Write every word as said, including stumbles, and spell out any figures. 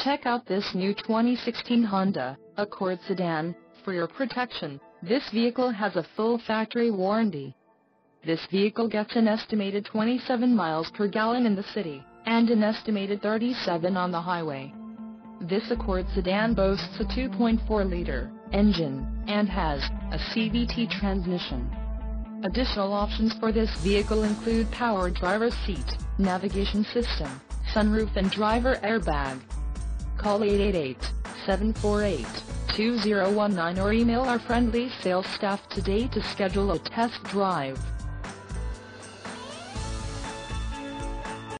Check out this new twenty sixteen Honda Accord sedan. For your protection, this vehicle has a full factory warranty. This vehicle gets an estimated twenty-seven miles per gallon in the city, and an estimated thirty-seven on the highway. This Accord sedan boasts a two point four liter engine, and has a C V T transmission. Additional options for this vehicle include power driver's seat, navigation system, sunroof and driver airbag. Call eight eight eight, seven four eight, two zero one nine or email our friendly sales staff today to schedule a test drive.